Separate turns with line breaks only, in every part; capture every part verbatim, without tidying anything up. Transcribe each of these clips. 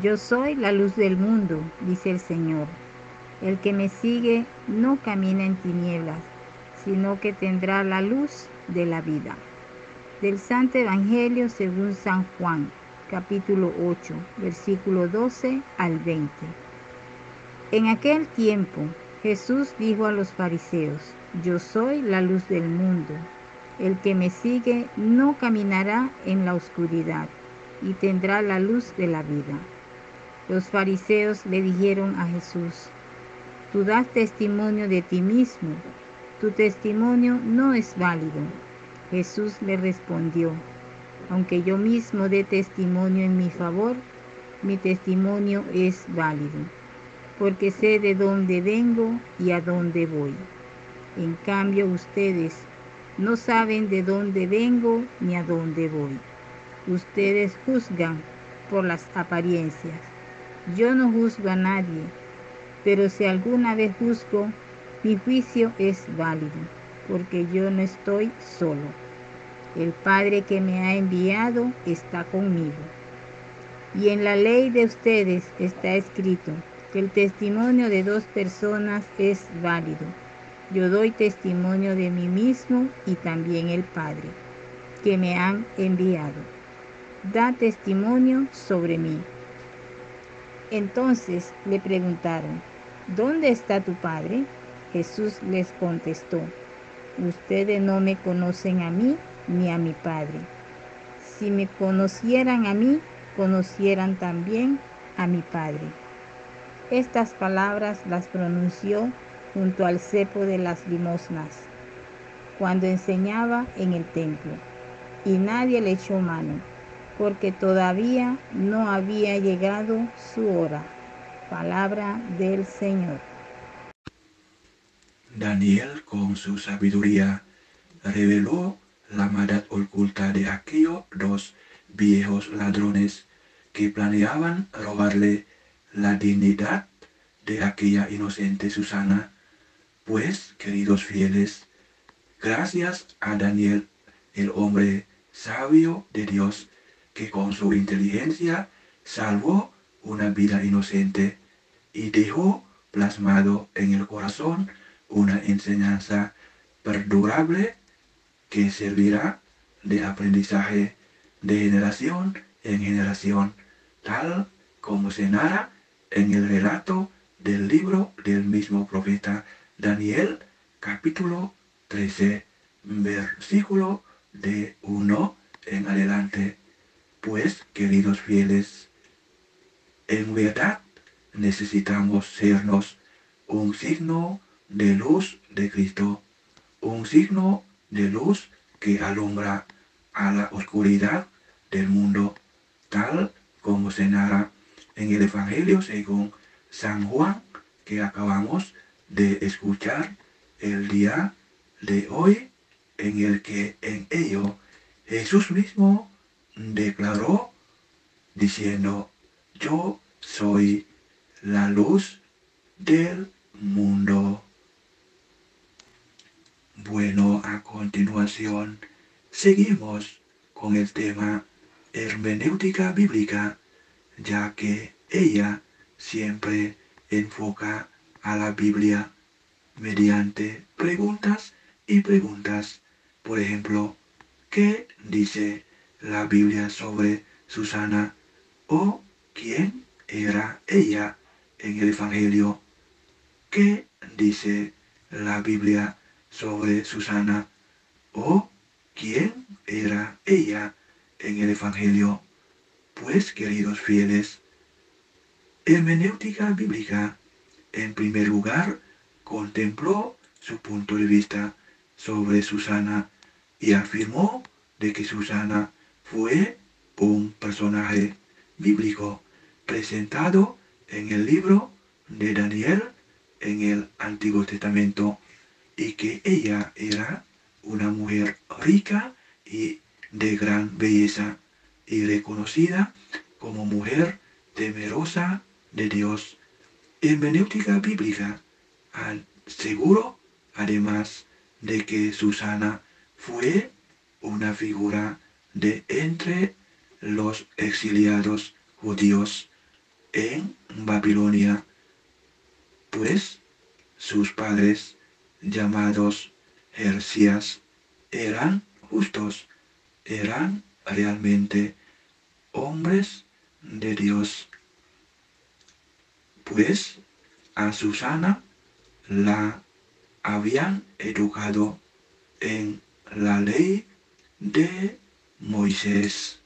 Yo soy la luz del mundo, dice el Señor. El que me sigue no camina en tinieblas, sino que tendrá la luz de la vida. Del Santo Evangelio según San Juan, capítulo ocho, versículo doce al veinte. En aquel tiempo, Jesús dijo a los fariseos: Yo soy la luz del mundo. El que me sigue no caminará en la oscuridad y tendrá la luz de la vida. Los fariseos le dijeron a Jesús: Tú das testimonio de ti mismo, tu testimonio no es válido. Jesús le respondió: Aunque yo mismo dé testimonio en mi favor, mi testimonio es válido, porque sé de dónde vengo y a dónde voy. En cambio, ustedes no saben de dónde vengo ni a dónde voy. Ustedes juzgan por las apariencias. Yo no juzgo a nadie, pero si alguna vez juzgo, mi juicio es válido, porque yo no estoy solo. El Padre que me ha enviado está conmigo. Y en la ley de ustedes está escrito que el testimonio de dos personas es válido. Yo doy testimonio de mí mismo y también el Padre, que me han enviado, da testimonio sobre mí. Entonces le preguntaron: ¿Dónde está tu Padre? Jesús les contestó: Ustedes no me conocen a mí ni a mi Padre. Si me conocieran a mí, conocieran también a mi Padre. Estas palabras las pronunció junto al cepo de las limosnas, cuando enseñaba en el templo, y nadie le echó mano, porque todavía no había llegado su hora. Palabra del Señor.
Daniel, con su sabiduría, reveló la maldad oculta de aquellos dos viejos ladrones que planeaban robarle la dignidad de aquella inocente Susana. Pues, queridos fieles, gracias a Daniel, el hombre sabio de Dios, que con su inteligencia salvó una vida inocente y dejó plasmado en el corazón una enseñanza perdurable que servirá de aprendizaje de generación en generación, tal como se narra en el relato del libro del mismo profeta Daniel, capítulo trece, versículo de uno en adelante. Pues, queridos fieles, en verdad necesitamos sernos un signo de luz de Cristo, un signo de luz que alumbra a la oscuridad del mundo, tal como se narra en el Evangelio según San Juan, que acabamos de escuchar el día de hoy, en el que en ello Jesús mismo declaró diciendo: Yo soy la luz del mundo. Bueno, a continuación seguimos con el tema hermenéutica bíblica, ya que ella siempre enfoca a la Biblia mediante preguntas y preguntas. Por ejemplo, ¿qué dice la Biblia sobre Susana? ¿O quién era ella en el Evangelio? ¿Qué dice la Biblia sobre Susana? ¿O quién era ella en el Evangelio? Pues, queridos fieles, hermenéutica bíblica, en primer lugar, contempló su punto de vista sobre Susana y afirmó de que Susana fue un personaje bíblico presentado en el libro de Daniel en el Antiguo Testamento, y que ella era una mujer rica y de gran belleza y reconocida como mujer temerosa de Dios. Hermenéutica bíblica aseguró además de que Susana fue una figura de entre los exiliados judíos, en Babilonia, pues sus padres, llamados Jercías, eran justos, eran realmente hombres de Dios, pues a Susana la habían educado en la ley de Moisés.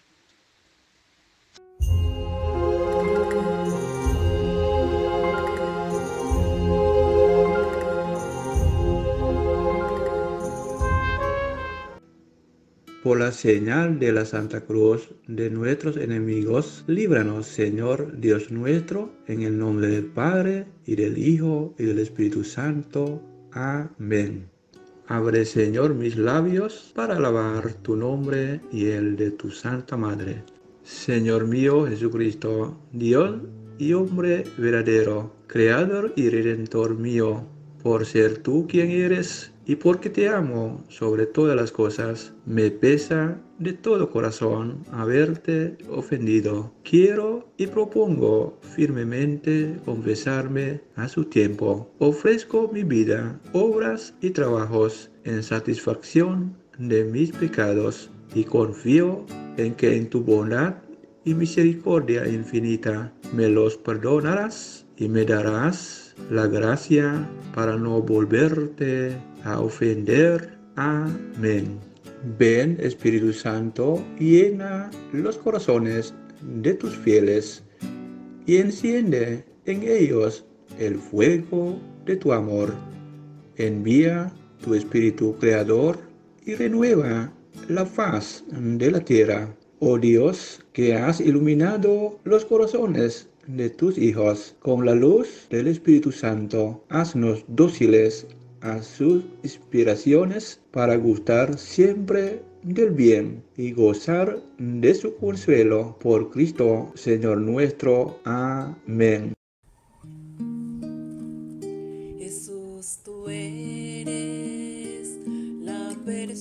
Por la señal de la Santa Cruz de nuestros enemigos, líbranos, Señor Dios nuestro, en el nombre del Padre, y del Hijo, y del Espíritu Santo. Amén. Abre, Señor, mis labios para alabar tu nombre y el de tu Santa Madre. Señor mío Jesucristo, Dios y hombre verdadero, Creador y Redentor mío, por ser tú quien eres y porque te amo sobre todas las cosas, me pesa de todo corazón haberte ofendido. Quiero y propongo firmemente confesarme a su tiempo. Ofrezco mi vida, obras y trabajos en satisfacción de mis pecados y confío en que en tu bondad y misericordia infinita me los perdonarás y me darás la gracia para no volverte a ofender. Amén. Ven, Espíritu Santo, llena los corazones de tus fieles y enciende en ellos el fuego de tu amor. Envía tu Espíritu Creador y renueva la faz de la tierra. Oh Dios, que has iluminado los corazones de tus hijos con la luz del Espíritu Santo, haznos dóciles a sus inspiraciones para gustar siempre del bien y gozar de su consuelo. Por Cristo, Señor nuestro. Amén.
Jesús, tú eres la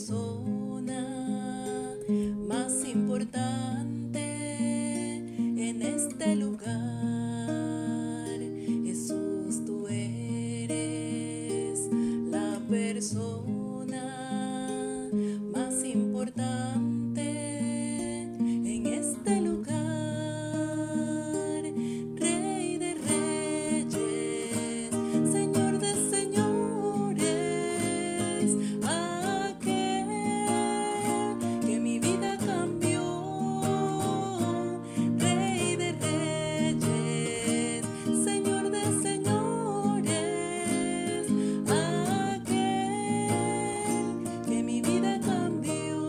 persona más importante en este lugar. Jesús, tú eres la persona más importante en este lugar. Rey de reyes, Señor de señores, aquel que mi vida cambió. Rey de reyes, Señor de señores, aquel que mi vida cambió.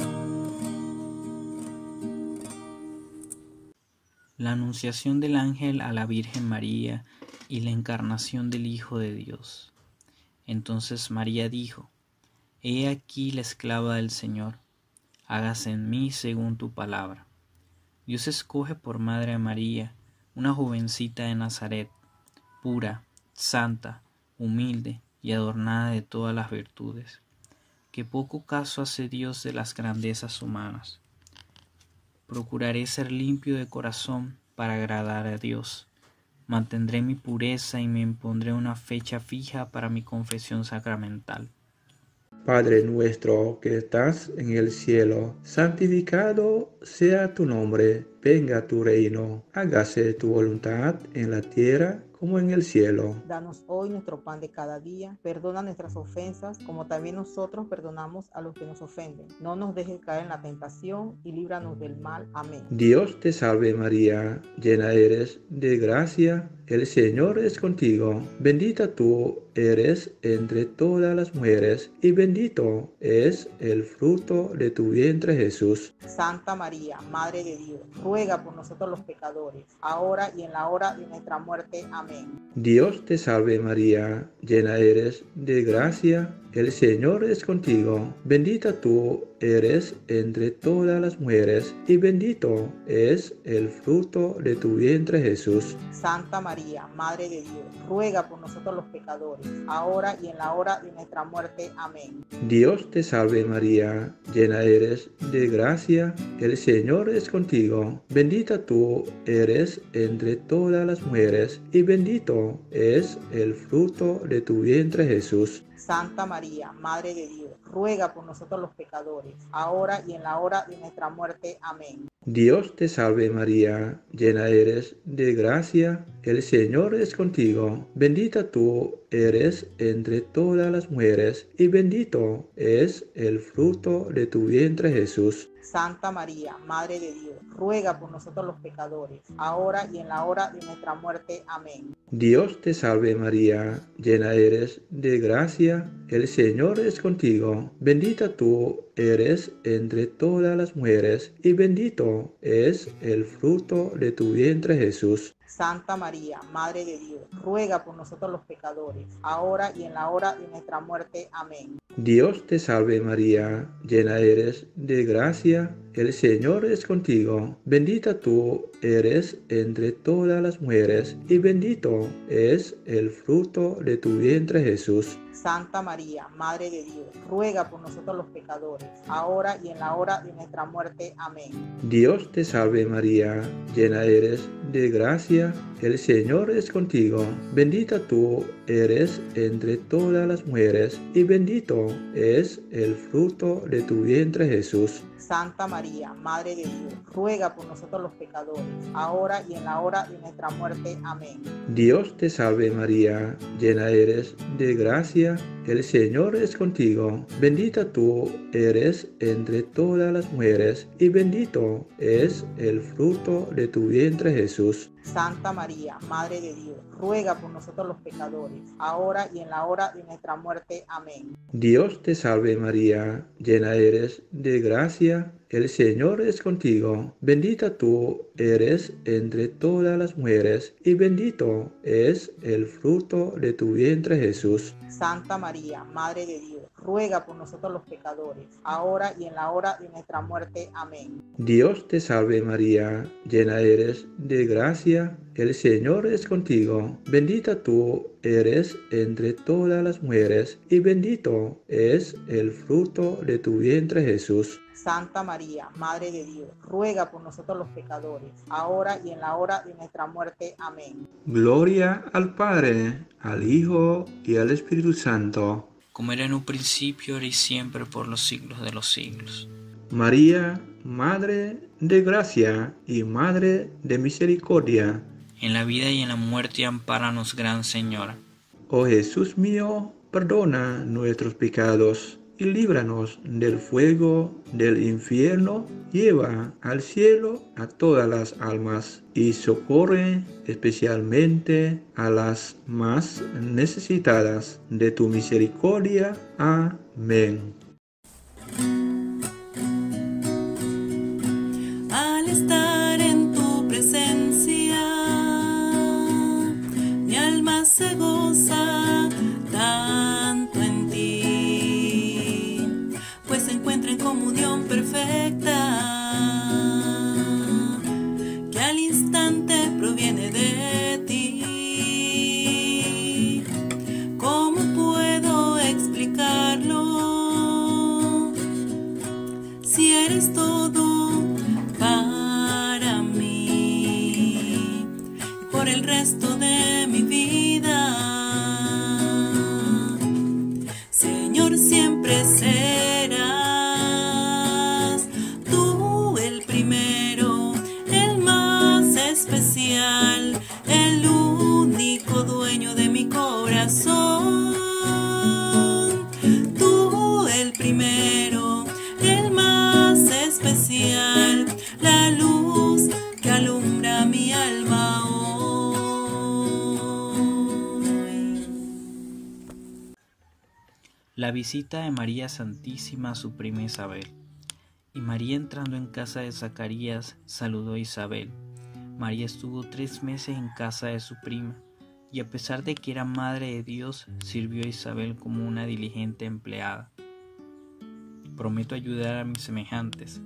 La anunciación del ángel a la Virgen María y la encarnación del Hijo de Dios. Entonces María dijo: He aquí la esclava del Señor, hágase en mí según tu palabra. Dios escoge por madre a María, una jovencita de Nazaret, pura, santa, humilde y adornada de todas las virtudes. Que poco caso hace Dios de las grandezas humanas. Procuraré ser limpio de corazón para agradar a Dios. Mantendré mi pureza y me impondré una fecha fija para mi confesión sacramental.
Padre nuestro que estás en el cielo, santificado sea tu nombre. Venga tu reino, hágase tu voluntad en la tierra como en el cielo.
Danos hoy nuestro pan de cada día, perdona nuestras ofensas, como también nosotros perdonamos a los que nos ofenden. No nos dejes caer en la tentación y líbranos del mal. Amén.
Dios te salve María, llena eres de gracia, el Señor es contigo. Bendita tú eres entre todas las mujeres, y bendito es el fruto de tu vientre Jesús.
Santa María, Madre de Dios, ruega por nosotros los pecadores, ahora y en la hora de nuestra muerte. Amén.
Dios te salve María, llena eres de gracia, el Señor es contigo. Bendita tú eres entre todas las mujeres, y bendito es el fruto de tu vientre, Jesús.
Santa María, Madre de Dios, ruega por nosotros los pecadores, ahora y en la hora de nuestra muerte. Amén.
Dios te salve María, llena eres de gracia, el Señor es contigo. Bendita tú eres entre todas las mujeres, y bendito es el fruto de tu vientre, Jesús.
Santa María, Madre de Dios, ruega por nosotros los pecadores, ahora y en la hora de nuestra muerte. Amén.
Dios te salve María, llena eres de gracia, el Señor es contigo. Bendita tú eres entre todas las mujeres, y bendito es el fruto de tu vientre, Jesús.
Santa María, Madre de Dios, ruega por nosotros los pecadores, ahora y en la hora de nuestra muerte. Amén.
Dios te salve María, llena eres de gracia, el Señor es contigo. Bendita tú eres entre todas las mujeres, y bendito es el fruto de tu vientre, Jesús.
Santa María, Madre de Dios, ruega por nosotros los pecadores, ahora y en la hora de nuestra muerte. Amén.
Dios te salve María, llena eres de gracia, el Señor es contigo. Bendita tú eres entre todas las mujeres, y bendito es el fruto de tu vientre, Jesús.
Santa María, Madre de Dios, ruega por nosotros los pecadores, ahora y en la hora de nuestra muerte. Amén.
Dios te salve María, llena eres de gracia, el Señor es contigo. Bendita tú eres entre todas las mujeres, y bendito es el fruto de tu vientre, Jesús.
Santa María, Madre de Dios, ruega por nosotros los pecadores, ahora y en la hora de nuestra muerte. Amén.
Dios te salve María, llena eres de gracia, el Señor es contigo. Bendita tú eres entre todas las mujeres, y bendito es el fruto de tu vientre, Jesús.
Santa María, Madre de Dios, ruega por nosotros los pecadores, ahora y en la hora de nuestra muerte. Amén.
Dios te salve María, llena eres de gracia, el Señor es contigo. Bendita tú eres entre todas las mujeres, y bendito es el fruto de tu vientre, Jesús.
Santa María, Madre de Dios, ruega por nosotros los pecadores, ahora y en la hora de nuestra muerte. Amén.
Dios te salve María, llena eres de gracia, el Señor es contigo. Bendita tú eres entre todas las mujeres, y bendito es el fruto de tu vientre, Jesús.
Santa María, Madre de Dios, ruega por nosotros los pecadores, ahora y en la hora de nuestra muerte. Amén.
Gloria al Padre, al Hijo y al Espíritu Santo,
como era en un principio, ahora y siempre, por los siglos de los siglos.
María, Madre de gracia y Madre de misericordia,
En la vida y en la muerte, ampáranos, Gran Señora.
oh Jesús mío, perdona nuestros pecados y líbranos del fuego del infierno. Lleva al cielo a todas las almas y socorre especialmente a las más necesitadas de tu misericordia. Amén.
Al estar en tu presencia, mi alma se goza tanto en ti, pues se encuentra en comunión perfecta, que al instante proviene de ti. ¿Cómo puedo explicarlo? Si eres todo para mí, por el resto de mi vida, Señor, siempre serás tú el primero, el más especial, el único dueño de mi corazón. Tú el primero, el más especial, la luz que alumbra mi alma hoy.
La visita de María Santísima a su prima Isabel. Y María, entrando en casa de Zacarías, saludó a Isabel. María estuvo tres meses en casa de su prima, y a pesar de que era madre de Dios, sirvió a Isabel como una diligente empleada. Prometo ayudar a mis semejantes,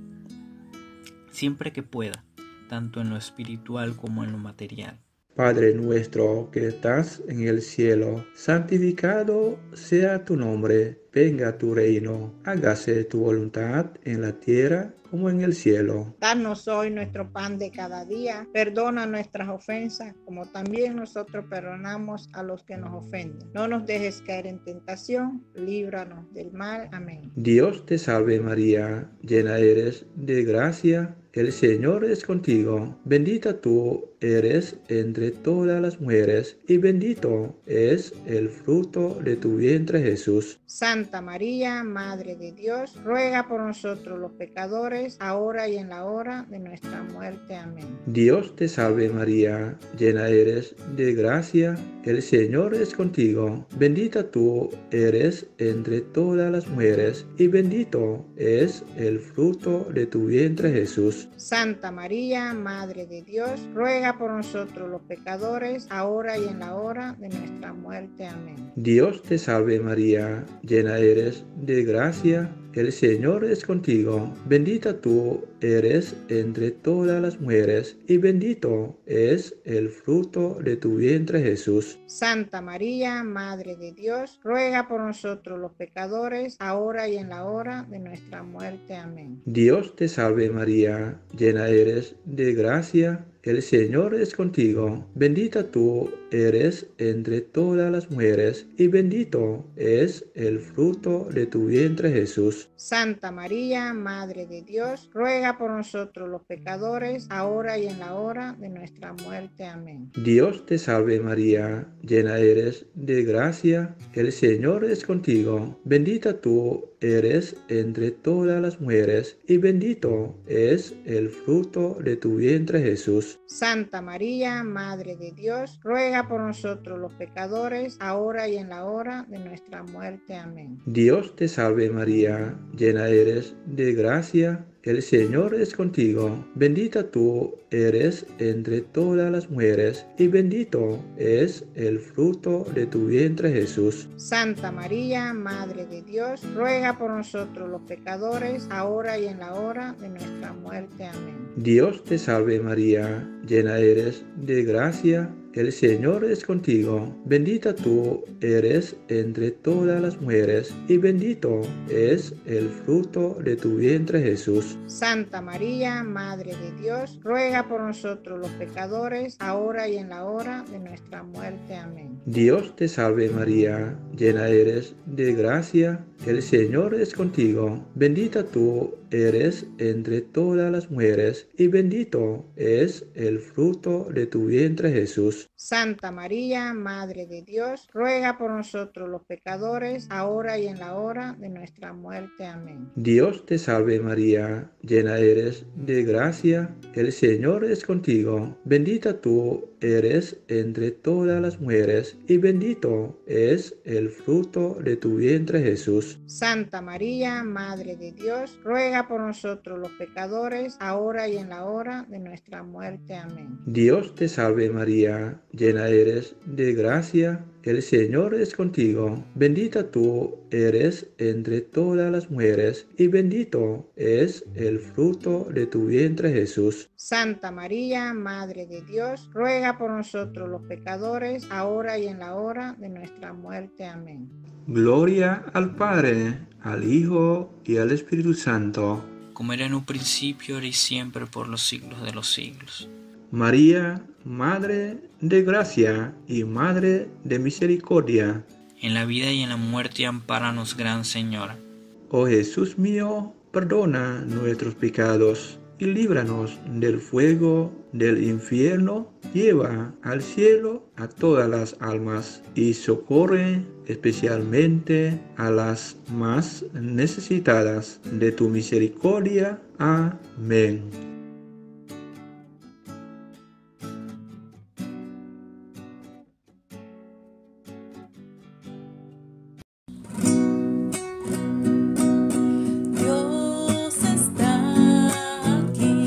siempre que pueda, tanto en lo espiritual como en lo material.
Padre nuestro que estás en el cielo, santificado sea tu nombre, venga tu reino, hágase tu voluntad en la tierra como en el cielo.
Danos hoy nuestro pan de cada día, perdona nuestras ofensas como también nosotros perdonamos a los que nos ofenden. No nos dejes caer en tentación, líbranos del mal. Amén.
Dios te salve María, llena eres de gracia, el Señor es contigo, bendita tú eres entre todas las mujeres, y bendito es el fruto de tu vientre Jesús.
Santa María, Madre de Dios, ruega por nosotros los pecadores, ahora y en la hora de nuestra muerte. Amén.
Dios te salve María, llena eres de gracia, el Señor es contigo, bendita tú eres entre todas las mujeres, y bendito es el fruto de tu vientre Jesús.
Santa María, Madre de Dios, ruega por nosotros los pecadores, ahora y en la hora de nuestra muerte. Amén.
Dios te salve María, llena eres de gracia, el Señor es contigo, bendita tú eres entre todas las mujeres, y bendito es el fruto de tu vientre Jesús.
Santa María, Madre de Dios, ruega por nosotros los pecadores, ahora y en la hora de nuestra muerte. Amén.
Dios te salve María, llena eres de gracia, el Señor es contigo, bendita tú eres entre todas las mujeres, y bendito es el fruto de tu vientre Jesús.
Santa María, Madre de Dios, ruega por nosotros los pecadores, ahora y en la hora de nuestra muerte. Amén.
Dios te salve María, llena eres de gracia, el Señor es contigo, bendita tú eres entre todas las mujeres, y bendito es el fruto de tu vientre Jesús.
Santa María, Madre de Dios, ruega por nosotros los pecadores, ahora y en la hora de nuestra muerte. Amén.
Dios te salve María, llena eres de gracia, el Señor es contigo, bendita tú eres entre todas las mujeres, y bendito es el fruto de tu vientre Jesús.
Santa María, Madre de Dios, ruega por nosotros los pecadores, ahora y en la hora de nuestra muerte. Amén.
Dios te salve María, llena eres de gracia, el Señor es contigo, bendita tú eres entre todas las mujeres, y bendito es el fruto de tu vientre Jesús.
Santa María, Madre de Dios, ruega por nosotros los pecadores, ahora y en la hora de nuestra muerte. Amén.
Dios te salve María, llena eres de gracia, el Señor es contigo, bendita tú eres entre todas las mujeres, y bendito es el fruto de tu vientre Jesús.
Santa María, Madre de Dios, ruega por nosotros los pecadores, ahora y en la hora de nuestra muerte. Amén.
Dios te salve María, llena eres de gracia, el Señor es contigo, bendita tú eres entre todas las mujeres, y bendito es el fruto de tu vientre Jesús.
Santa María, Madre de Dios, ruega por nosotros los pecadores, ahora y en la hora de nuestra muerte. Amén.
Dios te salve María, llena eres de gracia, el Señor es contigo, bendita tú eres entre todas las mujeres, y bendito es el fruto de tu vientre Jesús.
Santa María, Madre de Dios, ruega por nosotros los pecadores, ahora y en la hora de nuestra muerte. Amén.
Gloria al Padre, al Hijo y al Espíritu Santo,
como era en un principio, ahora y siempre, por los siglos de los siglos.
María, Madre de gracia y Madre de misericordia,
en la vida y en la muerte, ampáranos, Gran Señora.
Oh Jesús mío, perdona nuestros pecados y líbranos del fuego del infierno. Lleva al cielo a todas las almas y socorre especialmente a las más necesitadas de tu misericordia. Amén.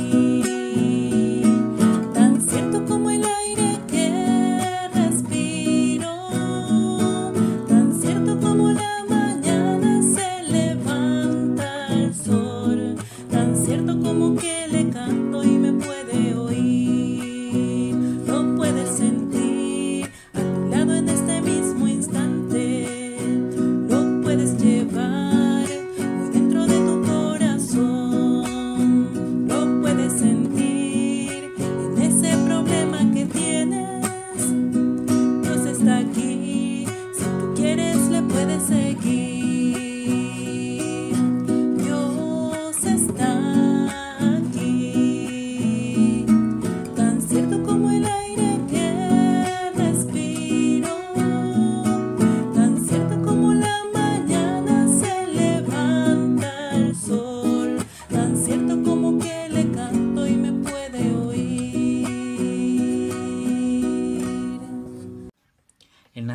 Tan cierto como el aire que respiro.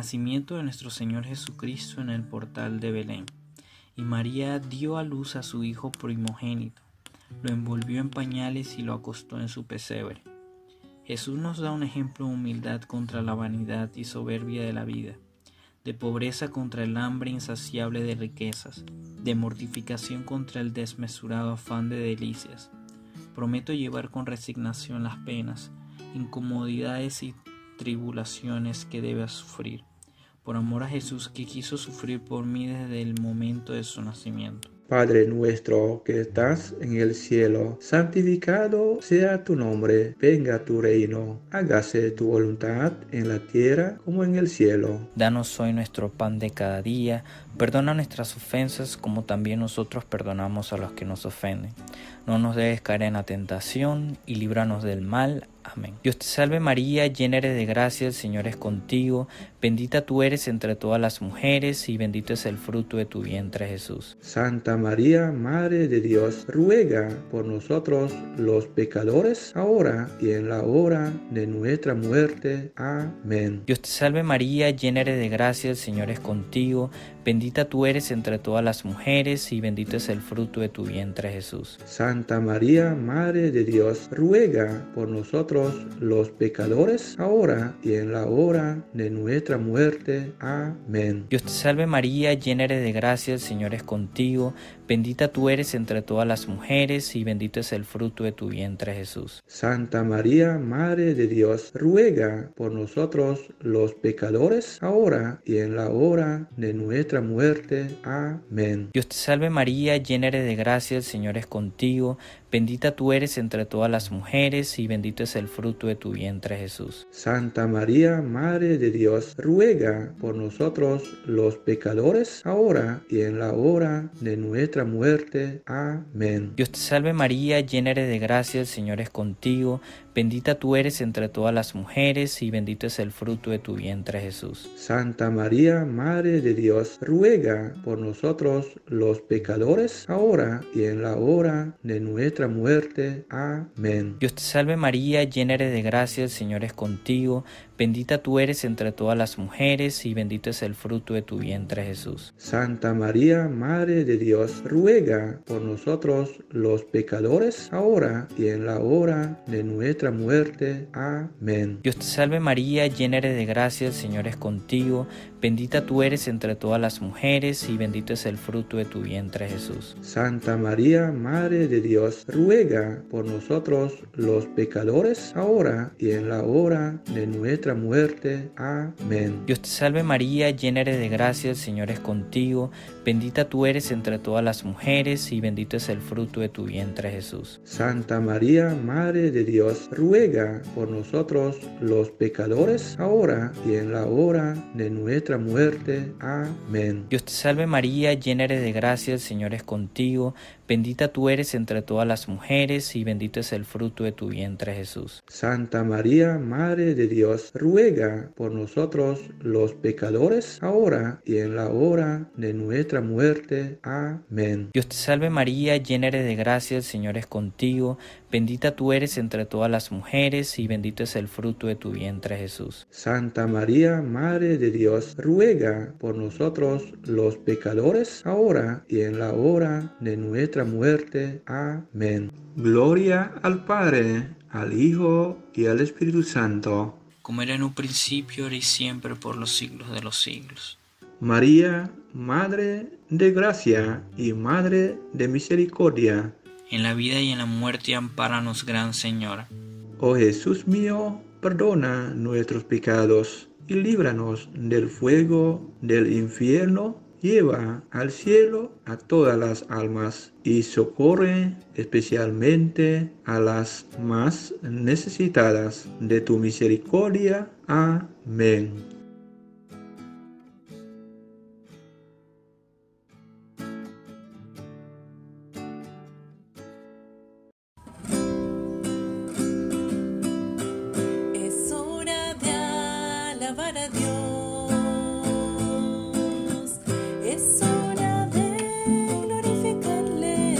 nacimiento de nuestro Señor Jesucristo en el portal de Belén. Y María dio a luz a su hijo primogénito, lo envolvió en pañales y lo acostó en su pesebre. Jesús nos da un ejemplo de humildad contra la vanidad y soberbia de la vida, de pobreza contra el hambre insaciable de riquezas, de mortificación contra el desmesurado afán de delicias. Prometo llevar con resignación las penas, incomodidades y tribulaciones que debe sufrir, por amor a Jesús que quiso sufrir por mí desde el momento de su nacimiento.
Padre nuestro que estás en el cielo, santificado sea tu nombre, venga tu reino, hágase tu voluntad en la tierra como en el cielo.
Danos hoy nuestro pan de cada día, perdona nuestras ofensas como también nosotros perdonamos a los que nos ofenden. No nos dejes caer en la tentación y líbranos del mal. Amén. Dios te salve María, llena eres de gracia, el Señor es contigo, bendita tú eres entre todas las mujeres y bendito es el fruto de tu vientre Jesús.
Santa María, Madre de Dios, ruega por nosotros los pecadores, ahora y en la hora de nuestra muerte. Amén.
Dios te salve María, llena eres de gracia, el Señor es contigo, bendita tú eres entre todas las mujeres y bendito es el fruto de tu vientre Jesús.
Santa María, Madre de Dios, ruega por nosotros los pecadores, ahora y en la hora de nuestra muerte. Amén.
Dios te salve María, llena eres de gracia, el Señor es contigo, bendita tú eres entre todas las mujeres y bendito es el fruto de tu vientre Jesús.
Santa María, Madre de Dios, ruega por nosotros los pecadores, ahora y en la hora de nuestra muerte. Amén.
Dios te salve María, llena eres de gracia, el Señor es contigo, bendita tú eres entre todas las mujeres y bendito es el fruto de tu vientre Jesús.
Santa María, Madre de Dios, ruega por nosotros los pecadores, ahora y en la hora de nuestra muerte. Amén.
Dios te salve María, llena eres de gracia, el Señor es contigo, bendita tú eres entre todas las mujeres y bendito es el fruto de tu vientre Jesús.
Santa María, Madre de Dios, ruega por nosotros los pecadores, ahora y en la hora de nuestra muerte. Amén.
Dios te salve María, llena eres de gracia, el Señor es contigo, bendita tú eres entre todas las mujeres y bendito es el fruto de tu vientre Jesús.
Santa María, Madre de Dios, ruega por nosotros los pecadores, ahora y en la hora de nuestra muerte. Amén.
Dios te salve María, llena eres de gracia, el Señor es contigo, bendita tú eres entre todas las mujeres y bendito es el fruto de tu vientre Jesús.
Santa María, Madre de Dios, ruega por nosotros los pecadores, ahora y en la hora de nuestra muerte. Amén.
Dios te salve María, llena eres de gracia, el Señor es contigo, bendita tú eres entre todas las mujeres y bendito es el fruto de tu vientre Jesús.
Santa María, Madre de Dios, ruega por nosotros los pecadores, ahora y en la hora de nuestra muerte. Amén.
Dios te salve María, llena eres de gracia, el Señor es contigo, bendita tú eres entre todas las mujeres y bendito es el fruto de tu vientre Jesús.
Santa María, Madre de Dios, ruega por nosotros los pecadores, ahora y en la hora de nuestra muerte. Amén.
Dios te salve María, llena eres de gracia, el Señor es contigo, bendita tú eres entre todas las mujeres y bendito es el fruto de tu vientre Jesús.
Santa María, Madre de Dios, ruega por nosotros los pecadores, ahora y en la hora de nuestra muerte. Amén. Gloria al Padre, al Hijo y al Espíritu Santo,
como era en un principio, ahora y siempre, por los siglos de los siglos.
María, Madre de gracia y Madre de misericordia,
en la vida y en la muerte ampáranos, Gran Señora.
Oh Jesús mío, perdona nuestros pecados y líbranos del fuego del infierno. Lleva al cielo a todas las almas y socorre especialmente a las más necesitadas de tu misericordia. Amén.
Es hora de alabar a Dios. Es hora de glorificarle.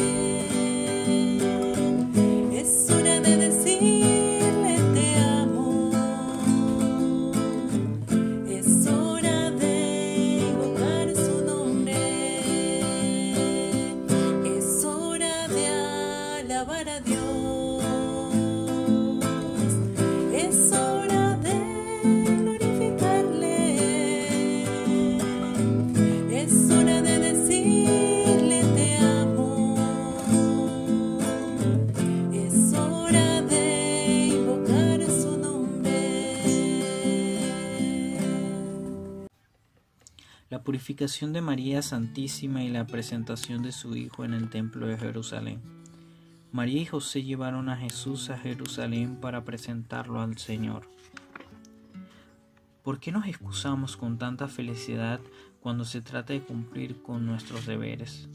Es hora de decirle te amo. Es hora
purificación de María Santísima y la presentación de su Hijo en el Templo de Jerusalén. María y José llevaron a Jesús a Jerusalén para presentarlo al Señor. ¿Por qué nos excusamos con tanta felicidad cuando se trata de cumplir con nuestros deberes?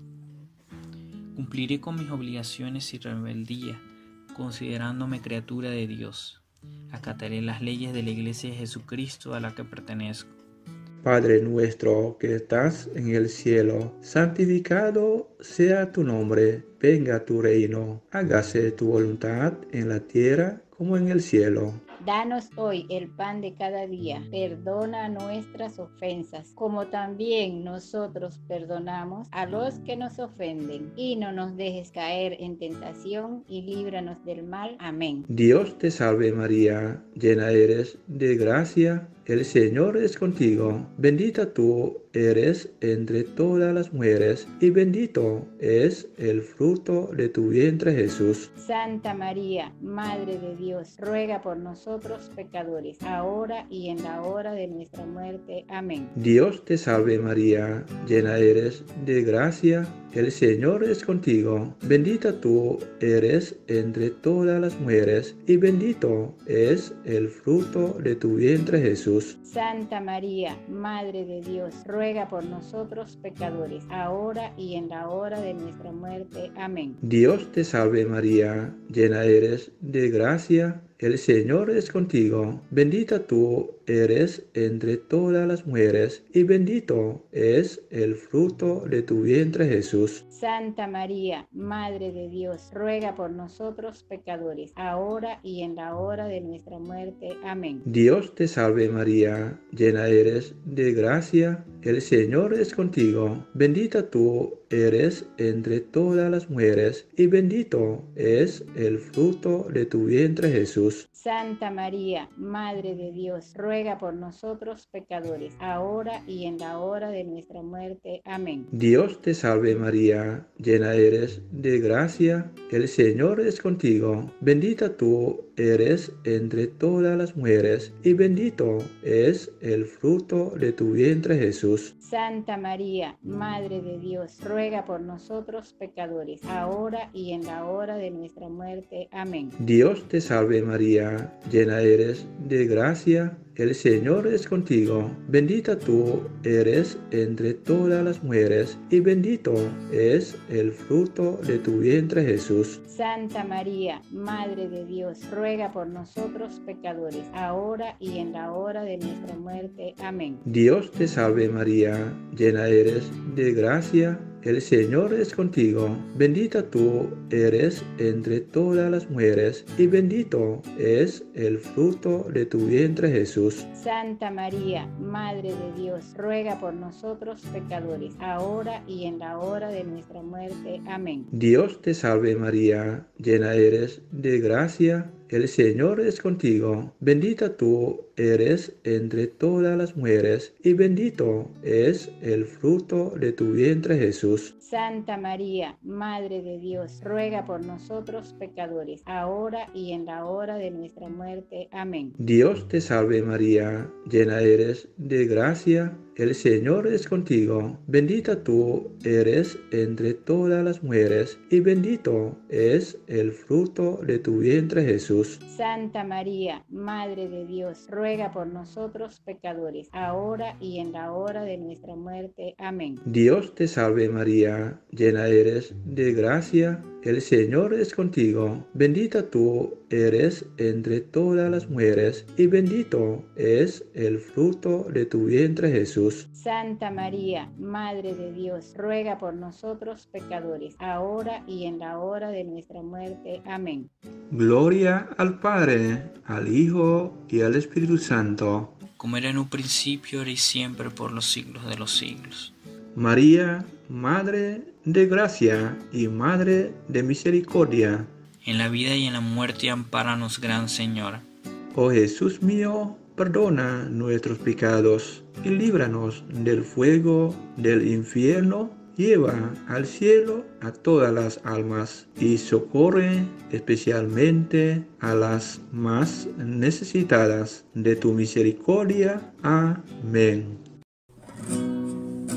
Cumpliré con mis obligaciones sin rebeldía, considerándome criatura de Dios. Acataré las leyes de la Iglesia de Jesucristo a la que pertenezco.
Padre nuestro que estás en el cielo, santificado sea tu nombre, venga tu reino, hágase tu voluntad en la tierra como en el cielo.
Danos hoy el pan de cada día, perdona nuestras ofensas, como también nosotros perdonamos a los que nos ofenden, y no nos dejes caer en tentación, y líbranos del mal. Amén.
Dios te salve María, llena eres de gracia, el Señor es contigo, bendita tú eres entre todas las mujeres, y bendito es el fruto de tu vientre Jesús.
Santa María, Madre de Dios, ruega por nosotros pecadores, ahora y en la hora de nuestra muerte. Amén.
Dios te salve María, llena eres de gracia, el Señor es contigo, bendita tú eres entre todas las mujeres, y bendito es el fruto de tu vientre Jesús.
Santa María, Madre de Dios, ruega por nosotros pecadores, ahora y en la hora de nuestra muerte. Amén.
Dios te salve María, llena eres de gracia, el Señor es contigo, bendita tú eres entre todas las mujeres, y bendito es el fruto de tu vientre Jesús.
Santa María, Madre de Dios, ruega por nosotros pecadores, ahora y en la hora de nuestra muerte. Amén.
Dios te salve María, llena eres de gracia, el Señor es contigo, bendita tú eres entre todas las mujeres, y bendito es el fruto de tu vientre Jesús.
Santa María, Madre de Dios, ruega por nosotros pecadores, ahora y en la hora de nuestra muerte. Amén.
Dios te salve María, llena eres de gracia, el Señor es contigo, bendita tú eres entre todas las mujeres, y bendito es el fruto de tu vientre Jesús.
Santa María, Madre de Dios, ruega por nosotros pecadores, ahora y en la hora de nuestra muerte. Amén.
Dios te salve María, llena eres de gracia, el Señor es contigo, bendita tú eres entre todas las mujeres, y bendito es el fruto de tu vientre Jesús.
Santa María, Madre de Dios, ruega por nosotros pecadores, ahora y en la hora de nuestra muerte. Amén.
Dios te salve María, llena eres de gracia, el Señor es contigo, bendita tú eres entre todas las mujeres, y bendito es el fruto de tu vientre Jesús.
Santa María, Madre de Dios, ruega por nosotros pecadores, ahora y en la hora de nuestra muerte. Amén.
Dios te salve María, llena eres de gracia, el Señor es contigo, bendita tú eres entre todas las mujeres, y bendito es el fruto de tu vientre Jesús.
Santa María, Madre de Dios, ruega por nosotros pecadores, ahora y en la hora de nuestra muerte. Amén.
Dios te salve María, llena eres de gracia, el Señor es contigo, bendita tú eres entre todas las mujeres, y bendito es el fruto de tu vientre Jesús.
Santa María, Madre de Dios, ruega por nosotros pecadores, ahora y en la hora de nuestra muerte. Amén.
Dios te salve María, llena eres de gracia, el Señor es contigo, bendita tú eres entre todas las mujeres, y bendito es el fruto de tu vientre Jesús.
Santa María, Madre de Dios, ruega por nosotros pecadores, ahora y en la hora de nuestra muerte. Amén.
Gloria al Padre, al Hijo y al Espíritu Santo,
como era en un principio, ahora y siempre, por los siglos de los siglos.
María, Madre de gracia y Madre de misericordia,
en la vida y en la muerte, ampáranos, Gran Señora.
Oh Jesús mío, perdona nuestros pecados y líbranos del fuego del infierno. Lleva al cielo a todas las almas y socorre especialmente a las más necesitadas de tu misericordia. Amén.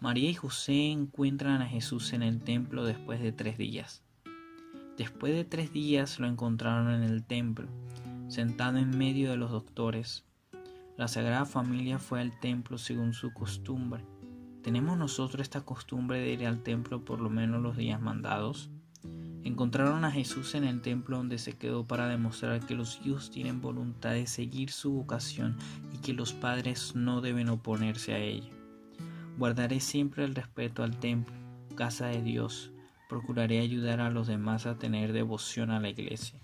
María y José encuentran a Jesús en el templo después de tres días. Después de tres días lo encontraron en el templo, sentado en medio de los doctores. La Sagrada Familia fue al templo según su costumbre. ¿Tenemos nosotros esta costumbre de ir al templo por lo menos los días mandados? Encontraron a Jesús en el templo donde se quedó para demostrar que los hijos tienen voluntad de seguir su vocación y que los padres no deben oponerse a ella. Guardaré siempre el respeto al templo, casa de Dios. Procuraré ayudar a los demás a tener devoción a la iglesia.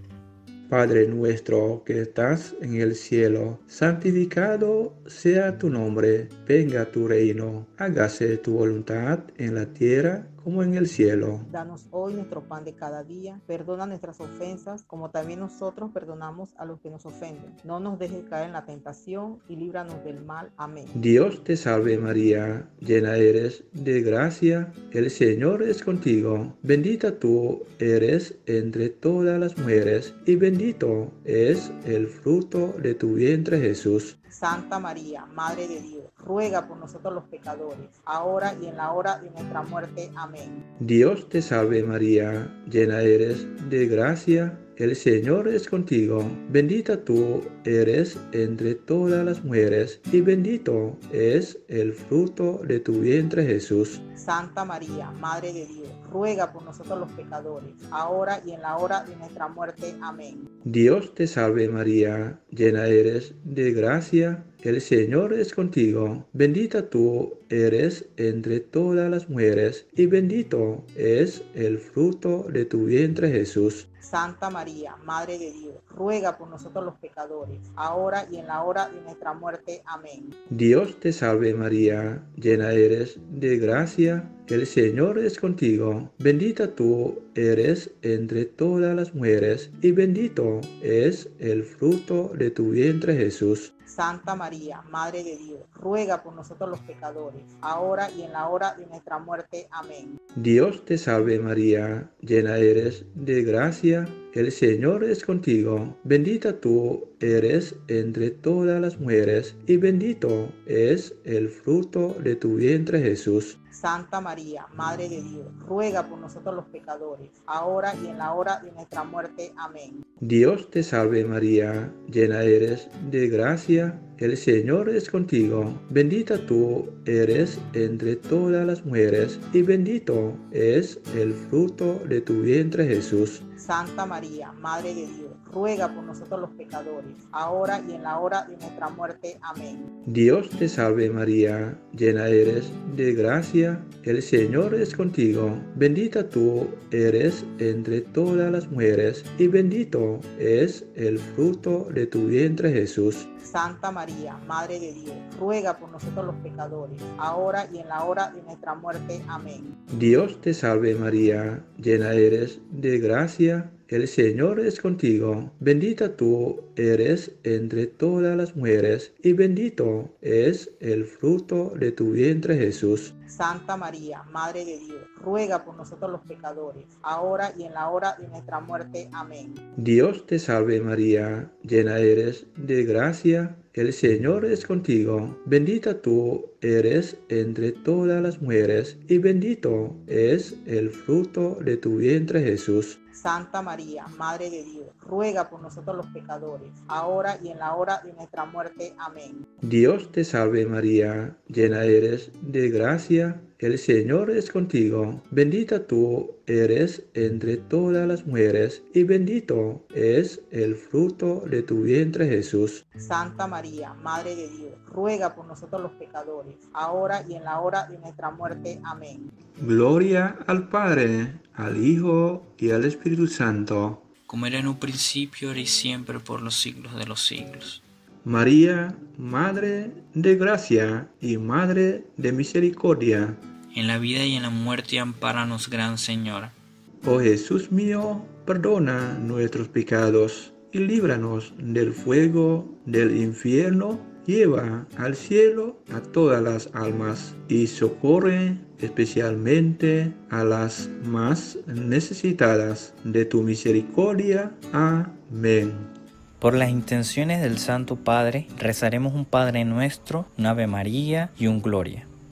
Padre nuestro que estás en el cielo, santificado sea tu nombre, venga tu reino, hágase tu voluntad en la tierra como en el cielo.
Danos hoy nuestro pan de cada día, perdona nuestras ofensas, como también nosotros perdonamos a los que nos ofenden. No nos dejes caer en la tentación y líbranos del mal. Amén.
Dios te salve María, llena eres de gracia, el Señor es contigo. Bendita tú eres entre todas las mujeres, y bendito es el fruto de tu vientre Jesús.
Santa María, Madre de Dios, ruega por nosotros los pecadores, ahora y en la hora de nuestra muerte. Amén.
Dios te salve María, llena eres de gracia, el Señor es contigo. Bendita tú eres entre todas las mujeres, y bendito es el fruto de tu vientre Jesús.
Santa María, Madre de Dios, ruega por nosotros los pecadores, ahora y en la hora de nuestra muerte. Amén.
Dios te salve María, llena eres de gracia, el Señor es contigo. Bendita tú eres entre todas las mujeres, y bendito es el fruto de tu vientre Jesús.
Santa María, Madre de Dios, ruega por nosotros los pecadores, ahora y en la hora de nuestra muerte. Amén.
Dios te salve María, llena eres de gracia, el Señor es contigo. Bendita tú eres entre todas las mujeres, y bendito es el fruto de tu vientre Jesús.
Santa María, Madre de Dios, ruega por nosotros los pecadores, ahora y en la hora de nuestra muerte. Amén.
Dios te salve María, llena eres de gracia, el Señor es contigo. Bendita tú eres entre todas las mujeres, y bendito es el fruto de tu vientre Jesús.
Santa María, Madre de Dios, ruega por nosotros los pecadores, ahora y en la hora de nuestra muerte. Amén.
Dios te salve María, llena eres de gracia, el Señor es contigo. Bendita tú eres entre todas las mujeres, y bendito es el fruto de tu vientre Jesús.
Santa María, Madre de Dios, ruega por nosotros los pecadores, ahora y en la hora de nuestra muerte. Amén.
Dios te salve María, llena eres de gracia, el Señor es contigo. Bendita tú eres entre todas las mujeres, y bendito es el fruto de tu vientre Jesús.
Santa María, Madre de Dios, ruega por nosotros los pecadores, ahora y en la hora de nuestra muerte. Amén.
Dios te salve María, llena eres de gracia, el Señor es contigo. Bendita tú eres entre todas las mujeres, y bendito es el fruto de tu vientre Jesús.
Santa María, Madre de Dios, ruega por nosotros los pecadores, ahora y en la hora de nuestra muerte. Amén.
Dios te salve María, llena eres de gracia, el Señor es contigo. Bendita tú eres entre todas las mujeres, y bendito es el fruto de tu vientre Jesús.
Santa María, Madre de Dios, ruega por nosotros los pecadores, ahora y en la hora de nuestra muerte. Amén.
Dios te salve María, llena eres de gracia, el Señor es contigo. Bendita tú eres entre todas las mujeres, y bendito es el fruto de tu vientre Jesús.
Santa María, Madre de Dios, ruega por nosotros los pecadores, ahora y en la hora de nuestra muerte. Amén.
Gloria al Padre, al Hijo y al Espíritu Santo,
como era en un principio, ahora y siempre, por los siglos de los siglos.
María, Madre de gracia y Madre de misericordia,
en la vida y en la muerte, ampáranos, Gran Señora.
Oh Jesús mío, perdona nuestros pecados y líbranos del fuego del infierno. Lleva al cielo a todas las almas y socorre especialmente a las más necesitadas de tu misericordia. Amén.
Por las intenciones del Santo Padre, rezaremos un Padre Nuestro, un Ave María y un Gloria.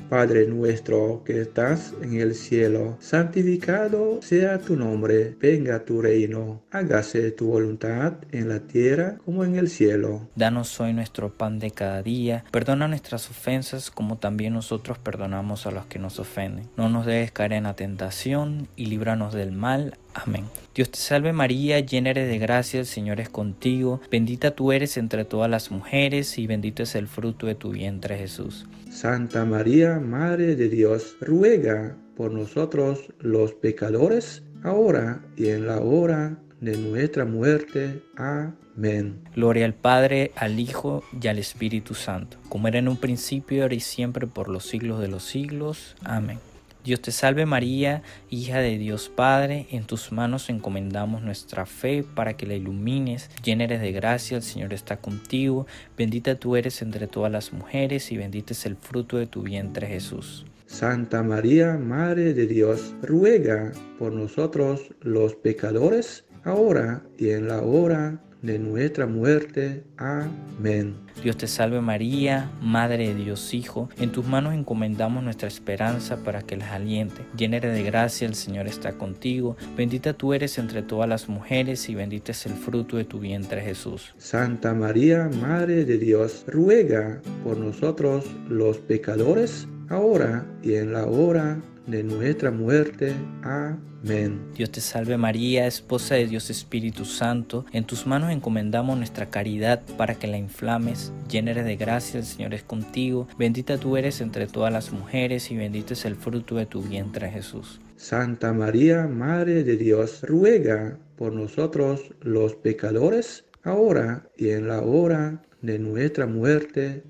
Padre nuestro que estás en el cielo, santificado sea tu nombre, venga tu reino, hágase tu voluntad en la tierra como en el cielo.
Danos hoy nuestro pan de cada día, perdona nuestras ofensas como también nosotros perdonamos a los que nos ofenden. No nos dejes caer en la tentación y líbranos del mal. Amén. Dios te salve María, llena eres de gracia, el Señor es contigo, bendita tú eres entre todas las mujeres y bendito es el fruto de tu vientre Jesús.
Santa María, Madre de Dios, ruega por nosotros los pecadores, ahora y en la hora de nuestra muerte. Amén.
Gloria al Padre, al Hijo y al Espíritu Santo, como era en un principio, ahora y siempre, por los siglos de los siglos. Amén. Dios te salve María, hija de Dios Padre, en tus manos encomendamos nuestra fe para que la ilumines. Llena eres de gracia, el Señor está contigo, bendita tú eres entre todas las mujeres y bendito es el fruto de tu vientre Jesús.
Santa María, Madre de Dios, ruega por nosotros los pecadores, ahora y en la hora de nuestra muerte. Amén.
Dios te salve María, Madre de Dios Hijo, en tus manos encomendamos nuestra esperanza para que las aliente. Llena eres de gracia, el Señor está contigo, bendita tú eres entre todas las mujeres y bendito es el fruto de tu vientre Jesús.
Santa María, Madre de Dios, ruega por nosotros los pecadores, ahora y en la hora de nuestra muerte. Amén.
Dios te salve María, esposa de Dios Espíritu Santo, en tus manos encomendamos nuestra caridad para que la inflames. Llena eres de gracia, el Señor es contigo, bendita tú eres entre todas las mujeres y bendito es el fruto de tu vientre Jesús.
Santa María, Madre de Dios, ruega por nosotros los pecadores, ahora y en la hora de nuestra muerte.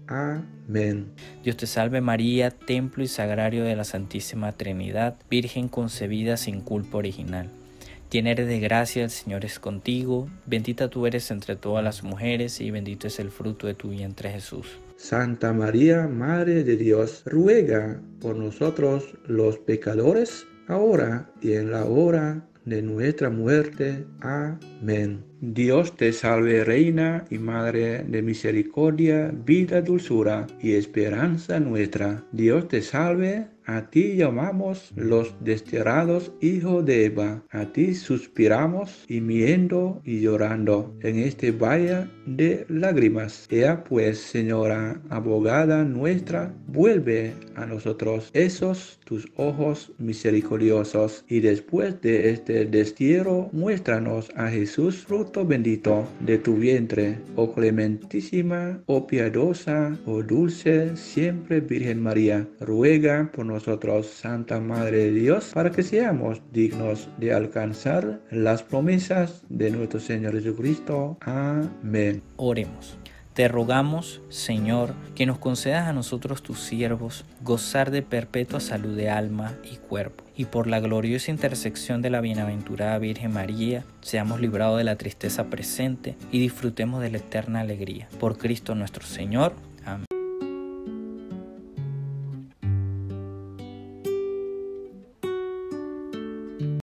Amén.
Dios te salve María, templo y sagrario de la Santísima Trinidad, Virgen concebida sin culpa original. Llena eres de gracia, el Señor es contigo, bendita tú eres entre todas las mujeres y bendito es el fruto de tu vientre Jesús.
Santa María, Madre de Dios, ruega por nosotros los pecadores, ahora y en la hora de nuestra muerte. Amén. Dios te salve, Reina y Madre de misericordia, vida, dulzura y esperanza nuestra. Dios te salve, a ti llamamos los desterrados hijos de Eva. A ti suspiramos, gimiendo y llorando en este valle de lágrimas. Ea pues, Señora, abogada nuestra, vuelve a nosotros esos tus ojos misericordiosos, y después de este destierro, muéstranos a Jesús, fruto bendito de tu vientre, oh clementísima, oh piadosa, oh dulce, siempre Virgen María. Ruega por nosotros, Santa Madre de Dios, para que seamos dignos de alcanzar las promesas de nuestro Señor Jesucristo. Amén.
Oremos. Te rogamos, Señor, que nos concedas a nosotros tus siervos gozar de perpetua salud de alma y cuerpo, y por la gloriosa intersección de la bienaventurada Virgen María, seamos librados de la tristeza presente y disfrutemos de la eterna alegría. Por Cristo nuestro Señor.